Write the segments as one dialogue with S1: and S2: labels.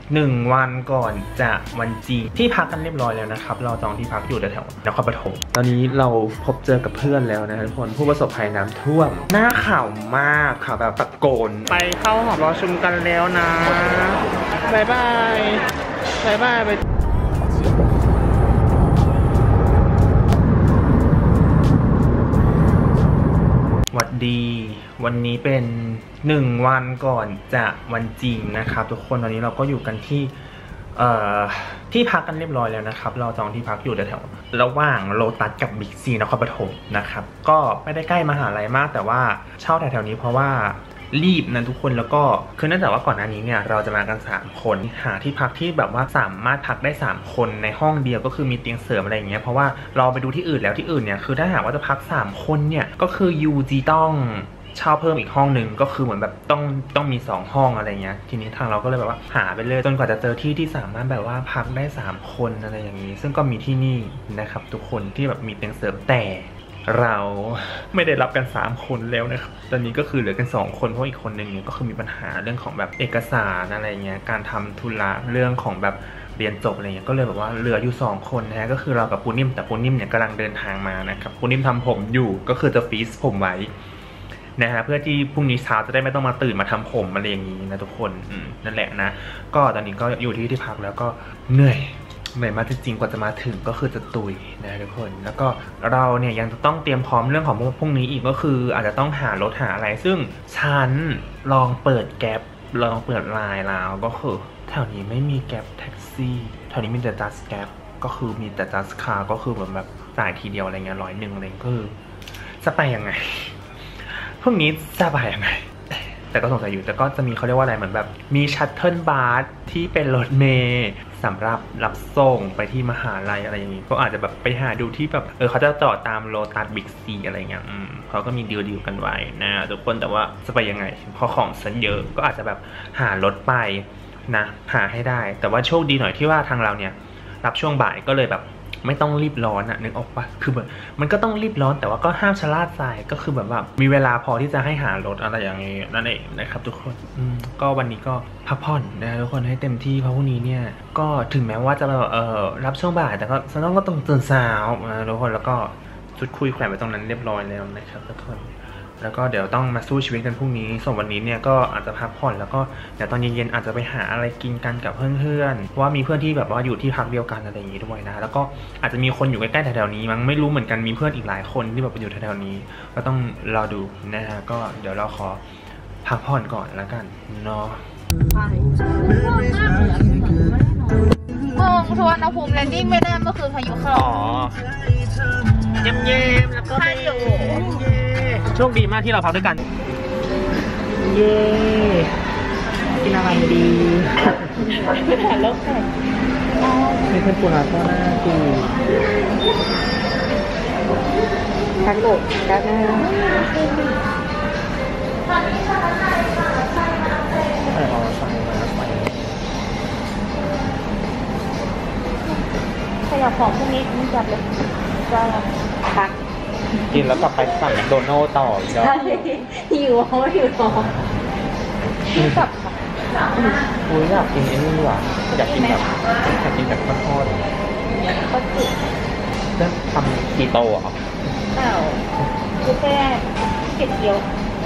S1: 1 วันก่อนจะวันจริงที่พักกันเรียบร้อยแล้วนะครับเราจองที่พักอยู่แถวๆนครปฐมตอนนี้เราพบเจอกับเพื่อนแล้วนะทุกคนผู้ประสบภัยน้ำท่วมหน้าข่าวมากข่าวแบบตะโกนไปเข้าหอประชุมกันแล้วนะบายบายบายบายไปสวัสดีวันนี้เป็น1 วันก่อนจะวันจริงนะครับทุกคนตอนนี้เราก็อยู่กันที่พักกันเรียบร้อยแล้วนะครับเราจองที่พักอยู่แถวๆระหว่างโลตัสกับบิ๊กซีนครปฐมนะครับก็ไม่ได้ใกล้มหาลัยมากแต่ว่าเช่าแถวๆนี้เพราะว่ารีบนะทุกคนแล้วก็คือเนื่องจากว่าก่อนหน้านี้เนี่ยเราจะมากัน3 คนหาที่พักที่แบบว่าสามารถพักได้3 คนในห้องเดียวก็คือมีเตียงเสริมอะไรอย่างเงี้ยเพราะว่าเราไปดูที่อื่นแล้วที่อื่นเนี่ยคือถ้าหากว่าจะพัก3 คนเนี่ยก็คือยูจีต้องเช่าเพิ่มอีกห้องหนึ่งก็คือเหมือนแบบต้องมี2 ห้องอะไรเงี้ยทีนี้ทางเราก็เลยแบบว่าหาไปเลยจนกว่าจะเจอที่สามารถแบบว่าพักได้3 คนอะไรอย่างนี้ซึ่งก็มีที่นี่นะครับทุกคนที่แบบมีเตียงเสริมแต่เราไม่ได้รับกัน3 คนแล้วนะครับตอนนี้ก็คือเหลือกัน2 คนเพราะอีกคนนึงเนี่ยก็คือมีปัญหาเรื่องของแบบเอกสารอะไรเงี้ยการทำธุระเรื่องของแบบเรียนจบอะไรเงี้ยก็เลยแบบว่าเหลืออยู่2 คนนะก็คือเรากับปูนิ่มแต่ปูนิ่มเนี่ยกำลังเดินทางมานะครับปูนิ่มทำผมอยู่ก็คือจะฟรีซผมไว้นะฮะเพื่อที่พรุ่งนี้เช้าจะได้ไม่ต้องมาตื่นมาทำผมอะไรอย่างนี้นะทุกคนนั่นแหละนะก็ตอนนี้ก็อยู่ที่พักแล้วก็เหนื่อยมากจริงๆกว่าจะมาถึงก็คือจะตุยนะทุกคนแล้วก็เราเนี่ยยังจะต้องเตรียมพร้อมเรื่องของพรุ่งนี้อีกก็คืออาจจะต้องหารถหาอะไรซึ่งฉันลองเปิดแก๊ปลองเปิดไลน์แล้วก็คือแถวนี้ไม่มีแก๊ปแท็กซี่แถวนี้มีแต่จัสแก๊ปก็คือมีแต่จัสคาร์ก็คือแบบจ่ายทีเดียวอะไรเงี้ย100อะไรก็คือจะไปยังไงพรุ่งนี้จะไปยังไงแต่ก็สงสัยอยู่แต่ก็จะมีเขาเรียกว่าอะไรเหมือนแบบมีชัตเทิลบัสที่เป็นรถเมล์สำหรับรับส่งไปที่มหาลัยอะไรอย่างนี้ก็อาจจะแบบไปหาดูที่แบบเขาจะจอดตามโลตัสบิ๊กซีอะไรเงี้ยเขาก็มีดีลกันไว้นะทุกคนแต่ว่าจะไปยังไงพอของฉันเยอะก็อาจจะแบบหารถไปนะหาให้ได้แต่ว่าโชคดีหน่อยที่ว่าทางเราเนี่ยรับช่วงบ่ายก็เลยแบบไม่ต้องรีบร้อนอะนึกออกปะคือแบบมันก็ต้องรีบร้อนแต่ว่าก็ห้ามชะล่าใจก็คือแบบว่ามีเวลาพอที่จะให้หารถอะไรอย่างนี้นั่นเองนะครับทุกคนก็วันนี้ก็พักผ่อนนะทุกคนให้เต็มที่เพราะพรุ่งนี้เนี่ยก็ถึงแม้ว่าจะรับช่วงบ่ายแต่ก็ต้องตื่นสาวนะทุกคนแล้วก็ชุดคุยแขวนไว้ตรงนั้นเรียบร้อยแล้วนะครับทุกคนแล้วก็เดี๋ยวต้องมาสู้ชีวิตกันพรุ่งนี้ส่วนวันนี้เนี่ยก็อาจจะพักผ่อนแล้วก็เดี๋ยวตอนเย็นๆอาจจะไปหาอะไรกินกันกับเพื่อนๆเพราะว่ามีเพื่อนที่แบบว่าอยู่ที่พักเดียวกันอะไรอย่างนี้ด้วยนะแล้วก็อาจจะมีคนอยู่ใกล้ๆแถวๆนี้มั้งไม่รู้เหมือนกันมีเพื่อนอีกหลายคนที่แบบอยู่แถวๆนี้ก็ต้องรอดูนะฮะก็เดี๋ยวเราขอพักผ่อนก่อนแล้วกันเนาะ
S2: สุวรรณภูมิแลนดิ้งไม่ได้เมื่อคืนพายุเข้า
S1: เย็นๆแล้วก็โชคดีมากที่เราพักด้วยกันเย้กินอะไรดี
S2: แต่ลบแต่
S1: มีเพื่อนปูนาก็น่าดู
S2: ทักโกะกันนะขยับของพวกนี้มันจับเลยจะพัก
S1: กินแล้วกลับไปสั่งโดนัลต่ออีกแล้ว
S2: หิวเขาหิวท้องกลับ
S1: อยากกินไอ้นี่ว่ะอยากกินแบบข้าวทอด
S2: ก็จุด
S1: จะทำกี่โตอ่ะครับ
S2: เปล่าคือแค่เก็บเกี๊ยว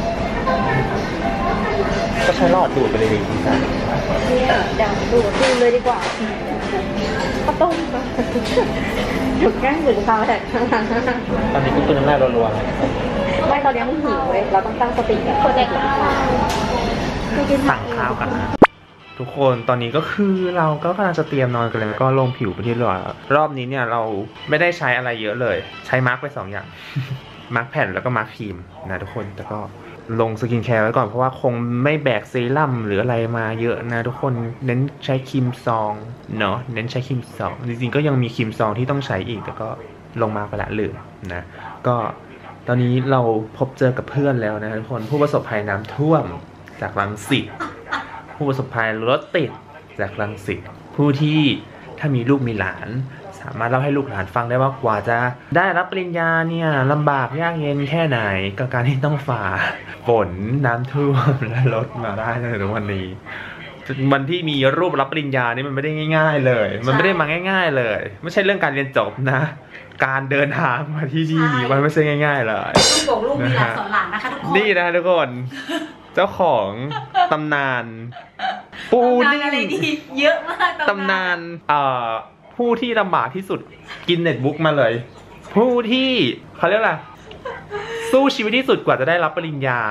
S1: ก็ใช้หลอดดูดไปเลยดีจ้ะ
S2: เนี่ยดังดูดเลยดีกว่าข้าวต้มถูกแกล้งหรือข้าวแหละ
S1: ตอนนี้ก็คือน้ำลายรัวๆเลย
S2: ไม่ตอนนี้มันหิวเลยเราต้องตั้งสติคนเด็ก
S1: สั่งข้าวกันนะทุกคนตอนนี้ก็คือเราก็กำลังจะเตรียมนอนกันเลยก็ลงผิวไปที่เรียบร้อยรอบนี้เนี่ยเราไม่ได้ใช้อะไรเยอะเลยใช้มาร์กไป2 อย่างมาร์กแผ่นแล้วก็มาร์กครีมนะทุกคนแต่ก็ลงสกินแคร์ไว้ก่อนเพราะว่าคงไม่แบกเซรั่มหรืออะไรมาเยอะนะทุกคนเน้นใช้ครีมซองเนาะเน้นใช้ครีมซองจริงๆก็ยังมีครีมซองที่ต้องใช้อีกแต่ก็ลงมาไปละลืมนะก็ตอนนี้เราพบเจอกับเพื่อนแล้วนะทุกคนผู้ประสบภัยน้ำท่วมจากรังสิตผู้ประสบภัยรถติดจากรังสิตผู้ที่ถ้ามีลูกมีหลานสามารถเล่าให้ลูกหลานฟังได้ว่ากว่าจะได้รับปริญญาเนี่ยลำบากยากเย็นแค่ไหนกับการที่ต้องฝ่าฝนน้ำท่วมและรถมาได้ในวันนี้วันที่มีรูปรับปริญญานี่มันไม่ได้ง่ายๆเลยมันไม่ได้มาง่ายๆเลยไม่ใช่เรื่องการเรียนจบนะการเดินทางมาที่นี่มันไม่ใช่ง่ายๆเลย
S2: ลูกบอกลูกมีหลานสอนหลานนะคะทุกคน
S1: นี่นะทุกคนเจ้าของตำนานปูนิ่ม
S2: เยอะมาก
S1: ตำนานผู้ที่ลำบากที่สุดกินเน็ตบุ๊กมาเลยผู้ที่เขาเรียกอะไรสู้ชีวิตที่สุดกว่าจะได้รับปริญญา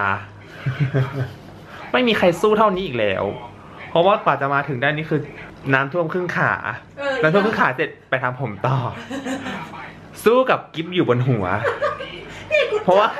S1: ไม่มีใครสู้เท่านี้อีกแล้วเพราะว่ากว่าจะมาถึงได้นี่คือน้ำท่วมครึ่งขาน้ำท่วมครึ่งขาเสร็จไปทำผมต่อสู้กับกิ๊บอยู่บนหัวเพราะว่า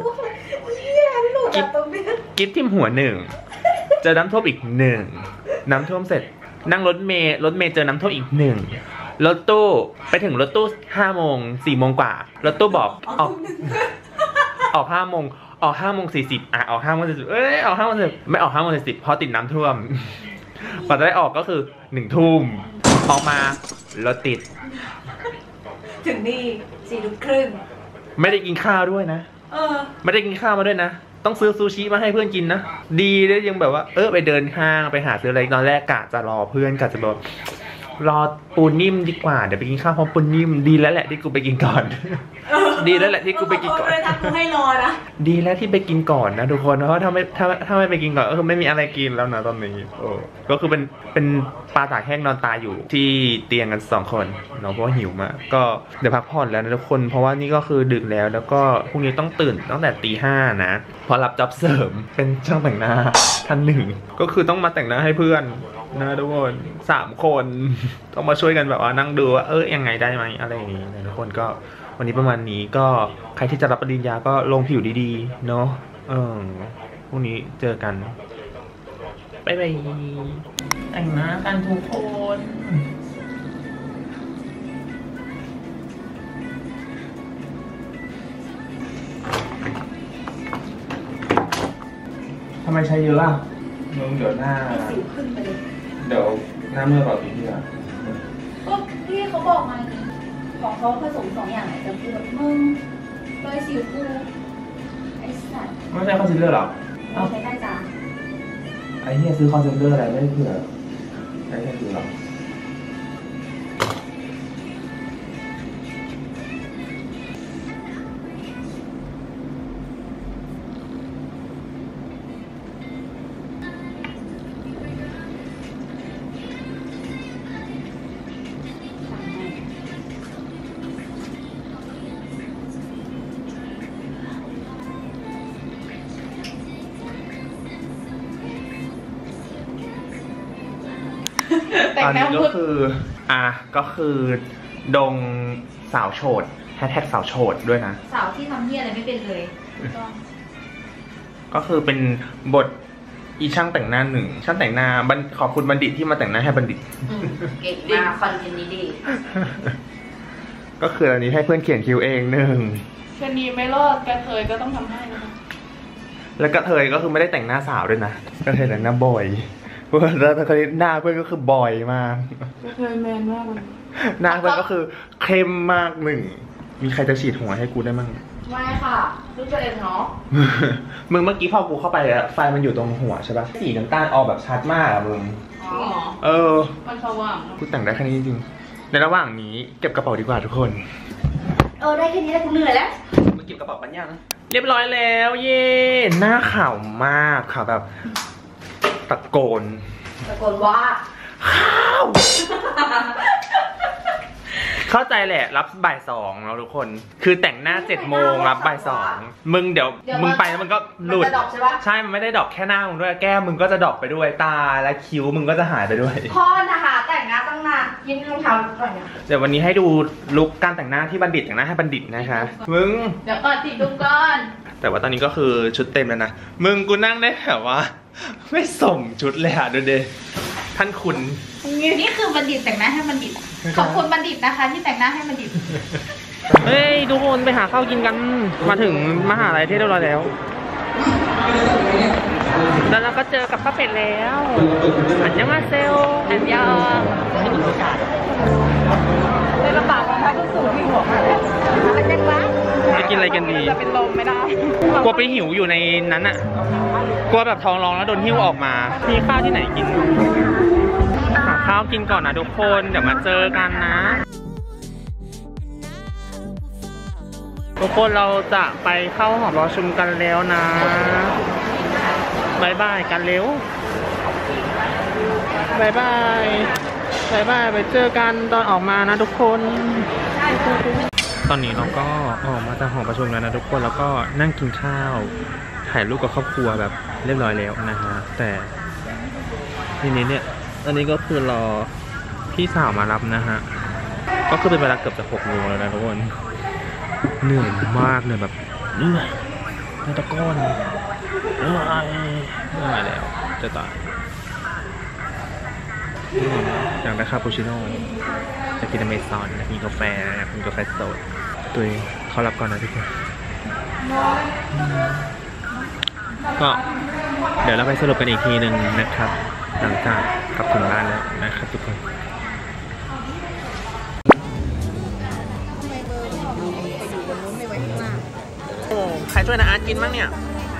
S1: กิ๊บทิ่มหัว1เจอน้ำท่วมอีก1น้ำท่วมเสร็จนั่งรถเมล์เจอน้ำท่วมอีก1รถตู้ไปถึงรถตู้5 โมง4 โมงกว่ารถตู้บอกออก5 โมงออก5 โมง 40ออก5 โมง 40ออก5 โมง 40ไม่ออก5 โมง 40เพราะติดน้ำท่วมกว่าจะได้ออกก็คือ1 ทุ่มออกมารถติด
S2: ถึงนี่4 ทุ่มครึ่ง
S1: ไม่ได้กินข้าวด้วยนะไม่ได้กินข้าวมาด้วยนะต้องซื้อซูชิมาให้เพื่อนกินนะดีเลยยังแบบว่าไปเดินห้างไปหาซื้ออะไรตอนแรกกะจะรอเพื่อนกะจะบอกรอปูนิ่มดีกว่าเดี๋ยวไปกินข้าวพร้อมปูนิ่มดีแล้วแหละที่กูไปกินก่อนดีแล้วแหละที่กูไปกินก่อน
S2: เลยทำกูให้รอนะ
S1: ดีแล้วที่ไปกินก่อนนะทุกคนเพราะถ้าไม่ไปกินก่อนก็คือไม่มีอะไรกินแล้วนะตอนนี้ก็คือเป็นปลาตากแห้งนอนตายอยู่ที่เตียงกัน2 คนเนาะเพราะว่าหิวมากก็เดี๋ยวพักผ่อนแล้วนะทุกคนเพราะว่านี่ก็คือดึกแล้วก็พรุ่งนี้ต้องตื่นตั้งแต่ตี 5นะเพราะรับจ็อบเสริมเป็นช่างแต่งหน้าท่าน1ก็คือต้องมาแต่งหน้าให้เพื่อนนะทุกคน3 คนต้องมาช่วยกันแบบว่านั่งดูว่ายังไงได้ไหมอะไรอย่างนี้นะทุกคนก็วันนี้ประมาณนี้ก็ใครที่จะรับปริญญาก็ลงผิวดีๆเนาะพรุ่งนี้เจอกันบ๊ายบายแต่งหน้ากันทุกคนทำไมใช้เยอะอ่ะมึงเดี๋ยวหน้าสิวขึ้นไปเลยเดี๋ยวหน้าเมื่อก่อนพี่อ่ะ
S2: ก็พี่เขาบอกมาของเขาผสม2 อย่างแต่คือแบบมึงเลยสิวกูไอ้สัตว์
S1: ไม่ใช่คอนซีลเลอร์หรอ
S2: ใช้ได้จ้า
S1: ไอ้เหี้ยซื้อคอนซีลเลอร์อะไรไม่เผื่อไอ้เหี้ยซื้อหรอตอนนี้ก็คือก็คือดงสาวโฉดแฮชแท็กสาวโฉดด้วยนะ
S2: สาวที่ทำเหี้ยอะไรไม่เป็นเลย
S1: ก็คือเป็นบทอีช่างแต่งหน้า1ช่างแต่งหน้าขอบคุณบัณฑิตที่มาแต่งหน้าให้บัณฑิต
S2: เก่งมากคอนเทนต์นี้ดี
S1: ก็คืออันนี้ให้เพื่อนเขียนคิวเอง
S3: เช่นนี้ไม่รอดกระเทยก็ต้องทำให้นะคะ
S1: แล้วกระเทยก็คือไม่ได้แต่งหน้าสาวด้วยนะกระเทยแต่งหน้าบ่อยเพื่อนแล้วเคยหน้าเพื่อนก็คือบ่อยมาก
S3: เคยแมนมากเลย
S1: หน้าเพื่อนก็คือเข้มมากมีใครจะฉีดหัวให้กูได้มั่ง
S2: ไม่ค่ะรู้ตัวเองเนาะ
S1: มึงเมื่อกี้พอกูเข้าไปอะไฟมันอยู่ตรงหัวใช่ปะสีน้ำตาลออกแบบชัดมากอะมึง
S3: มันสว่าง
S1: กูแต่งได้แค่นี้จริงๆในระหว่างนี้เก็บกระเป๋าดีกว่าทุกคน
S2: ได้แค่นี้แล้วกูเหนื่อยแล้ว
S1: มึงเก็บกระเป๋าปัญญาเรียบร้อยแล้วเย่หน้าขาวมากขาวแบบตะโกน
S2: ว่า
S1: ข้าวเข้าใจแหละรับบ่าย 2แล้วทุกคนคือแต่งหน้า7 โมงรับบ่าย 2มึงเดี๋ยวมึงไปแล้วมันก็หลุดใช่มันไม่ได้ดอกแค่หน้ามึงด้วยแก้มมึงก็จะดอกไปด้วยตาและคิ้วมึงก็จะหายไปด้วย
S2: พ่อนะคะแต่งหน้าตั้งนานยิ้มรองเท้าก่อน
S1: เดี๋ยววันนี้ให้ดูลุคการแต่งหน้าที่บัณฑิตแต่งหน้าให้บัณฑิตนะคะมึง
S2: เดี๋ยวก่อนติดดูก่อน
S1: แต่ว่าตอนนี้ก็คือชุดเต็มแล้วนะมึงกูนั่งได้แบบว่าไม่สมชุดเลยอะดูดิท่านคุณ
S2: นี่คือบัณฑิตแต่งหน้าให้บัณฑิตขอบคุณบัณฑิตนะคะที่แต่งหน้าให้บัณฑิต
S1: เฮ้ยทุกคนไปหาข้าวกินกันมาถึงมหาลัยที่เรียบร้อยแล้วแล้วเราก็เจอกับป้าเป็ดแล้วอันยังมาเซลอันยังในกระเป๋าของเขาก็สูงที่หัวมาแล้วอันยังวะไปกินอะไรกันดี
S3: จะเป็นลมไม่ได้
S1: กลัวไปหิวอยู่ในนั้นอ่ะกลัวแบบท้องร้องแล้วโดนหิ้วออกมามีข้าวที่ไหนกินหาข้าวกินก่อนนะทุกคนเดี๋ยวมาเจอกันนะทุกคนเราจะไปเข้าหอประชุมกันแล้วนะบายบายกันเร็วบายบายบายบายไปเจอกันตอนออกมานะทุกคนตอนนี้เราก็ออกมาจากหอประชุมแล้วนะทุกคนแล้วก็นั่งกินข้าวถ่ายรูปกับครอบครัวแบบเรียบร้อยแล้วนะฮะแต่ทีนี้เนี่ยอันนี้ก็คือรอพี่สาวมารับนะฮะก็คือเป็นเวลาเกือบจะ6 โมงแล้วนะทุกคนเหนื่อยมากเลยแบบเหนื่อยตะก้อนเหนื่อยแล้วจะตายอยากได้คาปูชิโน่จะกินอเมซอนกินกาแฟกินกาแฟสดตัวเองเขารับก่อนนะทุกคนก็เดี๋ยวเราไปสรุปกันอีกทีหนึ่งนะครับหลังจากกลับถึงบ้านแล้วนะครับทุกคนใครช่วยนะอาร์ตกินบ้างเนี่ย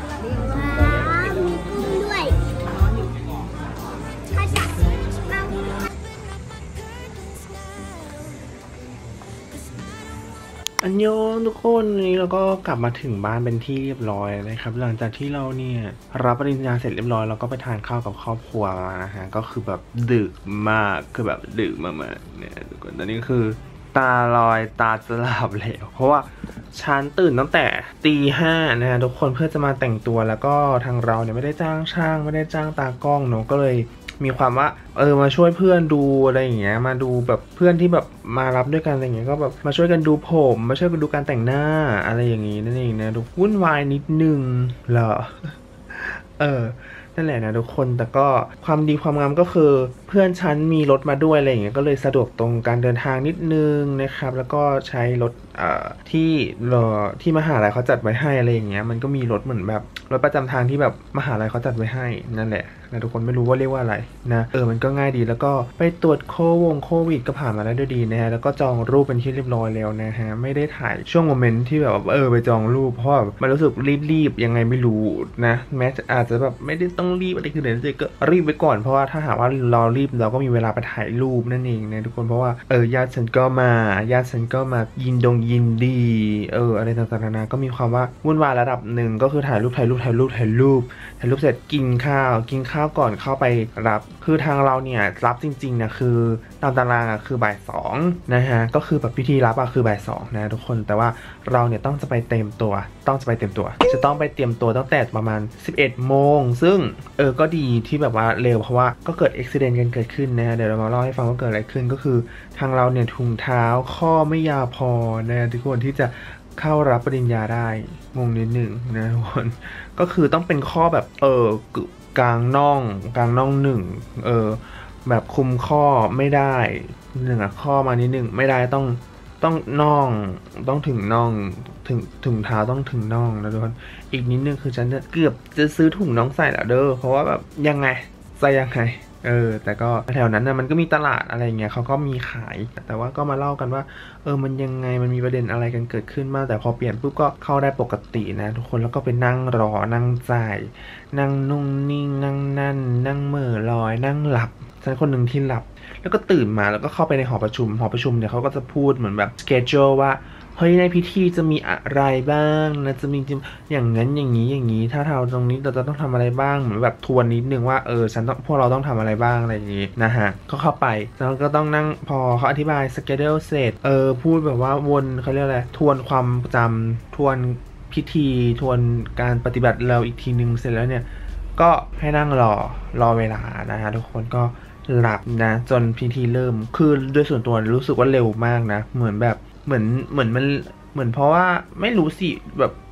S1: อันโยนทุกคนนี้เราก็กลับมาถึงบ้านเป็นที่เรียบร้อยนะครับหลังจากที่เราเนี่ยรับปริญญาเสร็จเรียบร้อยเราก็ไปทานข้าวกับครอบครัวมานะฮะก็คือแบบดึกมากคือแบบดึกมากๆเนี่ยทุกคนตอนนี้คือตาลอยตาจะหลับแล้วเพราะว่าฉันตื่นตั้งแต่ตี 5นะฮะทุกคนเพื่อจะมาแต่งตัวแล้วก็ทางเราเนี่ยไม่ได้จ้างช่างไม่ได้จ้างตากล้องเนาะก็เลยมีความว่ามาช่วยเพื่อนดูอะไรอย่างเงี้ยมาดูแบบเพื่อนที่แบบมารับด้วยกันอะไรอย่างเงี้ยก็แบบมาช่วยกันดูผมมาช่วยกันดูการแต่งหน้าอะไรอย่างงี้นั่นเองนะดูวุ่นวายนิดนึงเหรอนั่นแหละนะทุกคนแต่ก็ความดีความงามก็คือเพื่อนฉันมีรถมาด้วยอะไรอย่างเงี้ยก็เลยสะดวกตรงการเดินทางนิดนึงนะครับแล้วก็ใช้รถที่มหาลัยเขาจัดไว้ให้อะไรอย่างเงี้ยมันก็มีรถเหมือนแบบรถประจำทางที่แบบมหาลัยเขาจัดไว้ให้นั่นแหละนะทุกคนไม่รู้ว่าเรียกว่าอะไรนะมันก็ง่ายดีแล้วก็ไปตรวจโควิดก็ผ่านมาได้ด้วยดีนะฮะแล้วก็จองรูปเป็นที่เรียบร้อยแล้วนะฮะไม่ได้ถ่ายช่วงโมเมนต์ที่แบบไปจองรูปเพราะว่ามันรู้สึกรีบยังไงไม่รู้นะแม้อาจจะแบบไม่ได้ต้องรีบอะไรคือเดี๋ยวก็รีบไปก่อนเพราะว่าถ้าหากว่าเรารีบเราก็มีเวลาไปถ่ายรูปนั่นเองนะทุกคนเพราะว่าญาติฉันก็มายินดีอะไรต่างๆนานาก็มีความว่าวุ่นวายระดับหนึ่งก็คือถ่ายรูปเสร็จกินข้าวก่อนเข้าไปรับคือทางเราเนี่ยรับจริงๆนะคือตามตารางคือบ่าย 2นะฮะก็คือแบบพิธีรับคือบ่าย 2นะทุกคนแต่ว่าเราเนี่ยต้องจะไปเตรียมตัวจะต้องไปเตรียมตัวตั้งแต่ประมาณ 11 โมงซึ่งก็ดีที่แบบว่าเร็วเพราะว่าก็เกิดอุบัติเหตุกันเกิดขึ้นนะเดี๋ยวเรามาเล่าให้ฟังว่าเกิดอะไรขึ้นก็คือทางเราเนี่ยถุงเท้าข้อไม่ยาวพอนะทุกคนที่จะเข้ารับปริญญาได้งงนิดหนึ่งนะทุกคนก็คือต้องเป็นข้อแบบกลางน่องหนึ่งแบบคุมข้อไม่ได้ข้อมานิดหนึ่งไม่ได้ต้องน่องต้องถึงน่องถึงเท้าต้องถึงน่องนะทุกคนอีกนิดนึงคือฉันเกือบจะซื้อถุงน่องใส่แล้วเด้อเพราะว่าแบบยังไงใส่ยังไงแต่ก็แถวนั้นนะมันก็มีตลาดอะไรเงี้ยเขาก็มีขายแต่ว่าก็มาเล่ากันว่ามันยังไงมันมีประเด็นอะไรกันเกิดขึ้นมากแต่พอเปลี่ยนปุ๊บก็เข้าได้ปกตินะทุกคนแล้วก็ไปนั่งรอนั่งจ่ายนั่งนุ่งนิ่งนั่งนั่นนั่งเหม่อลอยนั่งหลับฉันคนหนึ่งที่หลับแล้วก็ตื่นมาแล้วก็เข้าไปในหอประชุมเนี่ยเขาก็จะพูดเหมือนแบบสเกจโจว่าเฮ้ยในพิธีจะมีอะไรบ้างนะจะมีอย่างนั้นอย่างนี้ถ้าเราตรงนี้เราจะต้องทำอะไรบ้างเหมือนแบบทวนนิดนึงว่าพวกเราต้องทำอะไรบ้างอะไรอย่างนี้นะฮะก็เข้าไปแล้วก็ต้องนั่งพอเขาอธิบายสเกจโจเสร็จพูดแบบว่าวนเขาเรียกอะไรทวนความจำทวนพิธีทวนการปฏิบัติเราอีกทีนึงเสร็จแล้วเนี่ยก็ให้นั่งรอเวลานะฮะทุกคนก็หลับนะจนพิธีเริ่มคือโดยส่วนตัวรู้สึกว่าเร็วมากนะเหมือนเพราะว่าไม่รู้สิแบบ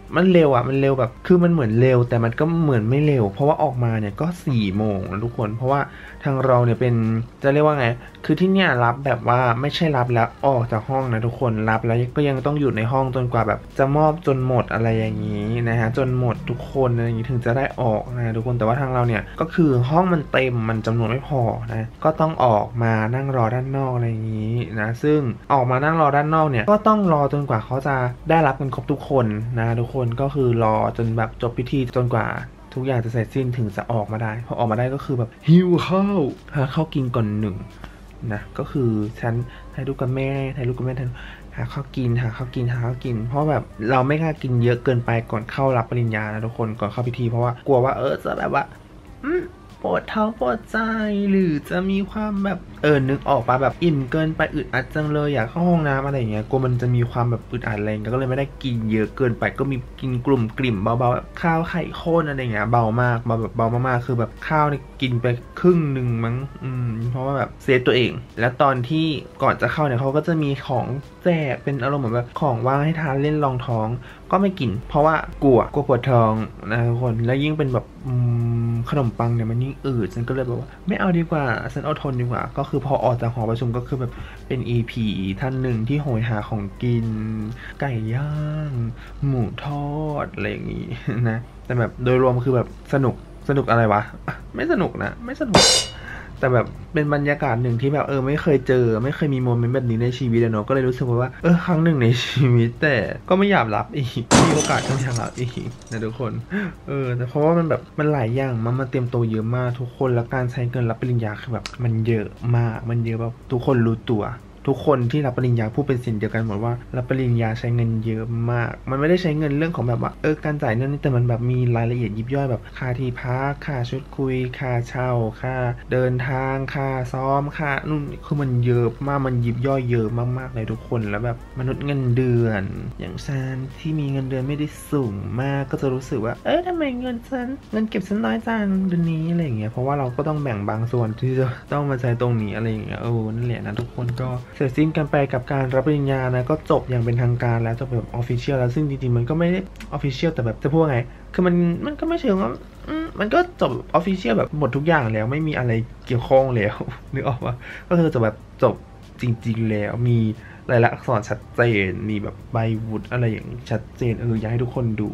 S1: มันเร็วอ่ะมันเร็วแบบคือมันเหมือนเร็วแต่มันก็เหมือนไม่เร็วเพราะว่าออกมาเนี่ยก็4 โมงนะทุกคนเพราะว่าทางเราเนี่ยเป็นจะเรียกว่าไงคือที่เนี่ยรับแบบว่าไม่ใช่รับแล้วออกจากห้องนะทุกคนรับแล้วก็ยังต้องอยู่ในห้องจนกว่าแบบจะมอบจนหมดอะไรอย่างนี้นะฮะจนหมดทุกคนอะไรอย่างนี้ถึงจะได้ออกนะทุกคนแต่ว่าทางเราเนี่ยก็คือห้องมันเต็มมันจำนวนไม่พอนะก็ต้องออกมานั่งรอด้านนอกอะไรอย่างนี้นะซึ่งออกมานั่งรอด้านนอกเนี่ยก็ต้องรอจนกว่าเขาจะได้รับกันครบทุกคนนะทุกคนก็คือรอจนแบบจบพิธีจนกว่าทุกอย่างจะเสร็จสิ้นถึงจะออกมาได้พอออกมาได้ก็คือแบบหิวข้าวหาข้าวกินก่อน1นะก็คือฉันถ่ายรูปกับแม่หาข้าวกินเพราะแบบเราไม่กล้ากินเยอะเกินไปก่อนเข้ารับปริญญานะทุกคนก่อนเข้าพิธีเพราะว่ากลัวว่าจะแบบว่าปวดท้องปวดใจหรือจะมีความแบบนึกออกปะแบบอิ่มเกินไปอึดอัดจังเลยอยากเข้าห้องน้ำอะไรอย่างเงี้ยกลัวมันจะมีความแบบอึดอัดอะไรก็เลยไม่ได้กินเยอะเกินไปก็มีกินกลุ่มกลิ่มเบาๆแบบข้าวไข่ข้นอะไรอย่างเงี้ยเบามากเบามากๆคือแบบข้าวนี่กินไปครึ่งหนึ่งมั้งเพราะว่าแบบเซฟตัวเองแล้วตอนที่ก่อนจะเข้าเนี่ยเขาก็จะมีของแจกเป็นอารมณ์เหมือนแบบของว่างให้ทานเล่นรองท้องก็ไม่กินเพราะว่ากลัวปวดท้องนะทุกคนแล้วยิ่งเป็นแบบขนมปังเนี่ยมันยิ่งอืดฉันก็เลยแบบว่าไม่เอาดีกว่าฉันเอาทนดีกว่าก็คือพอออกจากหอประชุมก็คือแบบเป็น EP ท่านหนึ่งที่โหยหาของกินไก่ย่างหมูทอดอะไรอย่างงี้นะแต่แบบโดยรวมคือแบบสนุกอะไรวะไม่สนุกนะไม่สนุกแต่แบบเป็นบรรยากาศหนึ่งที่แบบไม่เคยเจอไม่เคยมีโมเมนต์แบบนี้ในชีวิตเนาะก็เลยรู้สึกว่าครั้งหนึ่งในชีวิตแต่ก็ไม่อยากรับอีกมีโอกาสก็ไม่อยากรับอีกนะทุกคนแต่เพราะว่ามันแบบมันหลายอย่างมันเตรียมตัวเยอะมากทุกคนแล้วการใช้เงินรับปริญญาคือแบบมันเยอะมากมันเยอะแบบทุกคนรู้ตัวทุกคนที่รับปริญญาพูดเป็นเสียงเดียวกันหมดว่ารับปริญญาใช้เงินเยอะมากมันไม่ได้ใช้เงินเรื่องของแบบว่าการจ่ายนั่นนี่แต่มันแบบมีรายละเอียดยิบย่อยแบบค่าที่พักค่าชุดคุยค่าเช่าค่าเดินทางค่าซ้อมค่านู่นคือมันเยอะมากมันยิบย่อยเยอะมากๆเลยทุกคนแล้วแบบมนุษย์เงินเดือนอย่างฉันที่มีเงินเดือนไม่ได้สูงมากก็จะรู้สึกว่าทำไมเงินเก็บฉันน้อยจังเดือนนี้อะไรอย่างเงี้ยเพราะว่าเราก็ต้องแบ่งบางส่วนที่จะต้องมาใช้ตรงนี้อะไรอย่างเงี้ยนั่นแหละนะทุกคนก็เสร็จสิ้นกันไปกับการรับปริญญานะก็จบอย่างเป็นทางการแล้วจบแบบออฟฟิเชียลแล้วซึ่งจริงๆมันก็ไม่ได้ออฟฟิเชียลแต่แบบจะพูดไงคือมันก็ไม่เชิงว่ามันก็จบออฟฟิเชียลแบบหมดทุกอย่างแล้วไม่มีอะไรเกี่ยวข้องแล้วนึกออกปะก็คือจะแบบจบจริงๆแล้วมีรายละอักษรชัดเจนมีแบบใบวุฒิอะไรอย่างชัดเจนอยากให้ทุกคนดู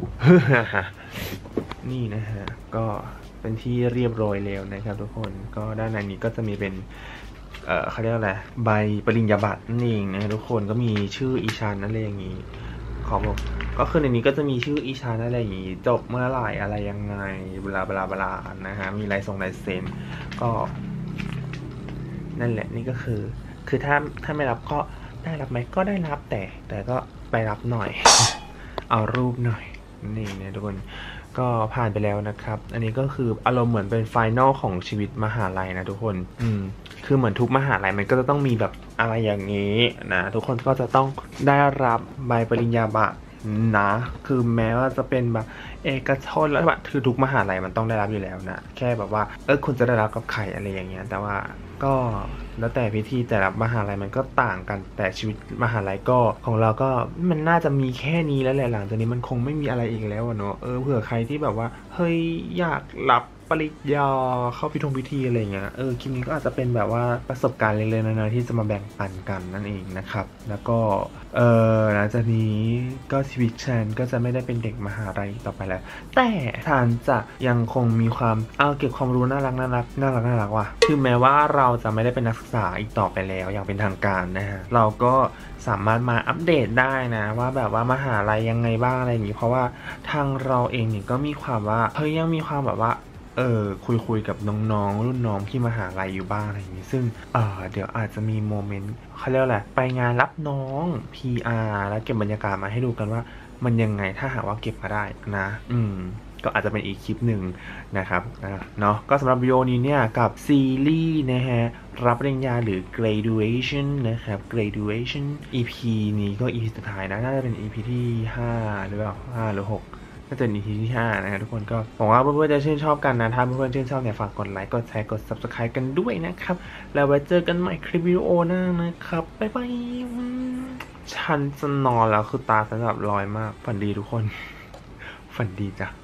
S1: นี่นะฮะก็เป็นที่เรียบร้อยแล้วนะครับทุกคนก็ด้านในนี้ก็จะมีเป็นเขาเรียกอะไรใบปริญญาบัตรนั่นเองนะทุกคนก็มีชื่ออีชันอะไรอย่างนี้ขอบอกก็คือในนี้ก็จะมีชื่ออีชันอะไรอย่างนี้จบเมื่อไหร่อะไรยังไงบลาบลาบลานะฮะมีลายเซ็นก็นั่นแหละนี่ก็คือถ้าไม่รับก็ได้รับไหมก็ได้รับแต่ก็ไปรับหน่อย เอารูปหน่อยนี่นะทุกคนก็ผ่านไปแล้วนะครับอันนี้ก็คืออารมณ์เหมือนเป็นไฟนอลของชีวิตมหาลัยนะทุกคนคือเหมือนทุกมหาลัยมันก็จะต้องมีแบบอะไรอย่างนี้นะทุกคนก็จะต้องได้รับใบปริญญาบัตรนะคือแม้ว่าจะเป็นแบบเอกชนแล้วแบบคือทุกมหาลัยมันต้องได้รับอยู่แล้วนะแค่แบบว่าคุณจะได้รับกับใครอะไรอย่างเงี้ยแต่ว่าก็แล้วแต่พิธีแต่ละมหาลัยมันก็ต่างกันแต่ชีวิตมหาลัยก็ของเราก็มันน่าจะมีแค่นี้แล้วแหละหลังจากนี้มันคงไม่มีอะไรอีกแล้วเนอะเผื่อใครที่แบบว่าเฮ้ยอยากรับปริญญาเข้าพิธีอะไรเงี้ยคลิปนี้ก็อาจจะเป็นแบบว่าประสบการณ์เล็กๆน้อยๆที่จะมาแบ่งปันกันนั่นเองนะครับแล้วก็หลังจากนี้ก็ชีวิตฉันก็จะไม่ได้เป็นเด็กมหาลัยต่อไปแล้วแต่ฉันจะยังคงมีความเก็บความรู้น่ารักว่ะคือแม้ว่าเราจะไม่ได้เป็นนักศึกษาอีกต่อไปแล้วอย่างเป็นทางการนะฮะเราก็สามารถมาอัปเดตได้นะว่าแบบว่ามหาลัยยังไงบ้างอะไรอย่างนี้เพราะว่าทางเราเองเนี่ยก็มีความว่ายังมีความแบบว่าคุยกับน้องๆรุ่นน้องที่มหาลัยอยู่บ้างอะไรอย่างนี้ซึ่งเดี๋ยวอาจจะมีโมเมนต์เขาเรียกอะไรไปงานรับน้อง PR แล้วเก็บบรรยากาศมาให้ดูกันว่ามันยังไงถ้าหากว่าเก็บมาได้นะก็อาจจะเป็นอีกคลิปหนึ่งนะครับเนาะก็สำหรับวิดีโอนี้เนี่ยกับซีรีส์นะฮะรับปริญญาหรือ graduation นะครับ graduation EP นี้ก็ EP สุดท้ายนะน่าจะเป็น EP ที่5หรือเปล่า5หรือ6ก็จะเป็น EP ที่5นะครับทุกคนก็หวังว่าเพื่อนๆจะชื่นชอบกันนะถ้าเพื่อนๆชื่นชอบเนี่ยฝากกดไลค์กดแชร์กด subscribe กันด้วยนะครับแล้วไว้เจอกันใหม่คลิปวิดีโอหน้านะครับบ๊ายบายฉันจะนอนแล้วคือตาฉันแบบลอยมากฝันดีทุกคนฝันดีจ้ะ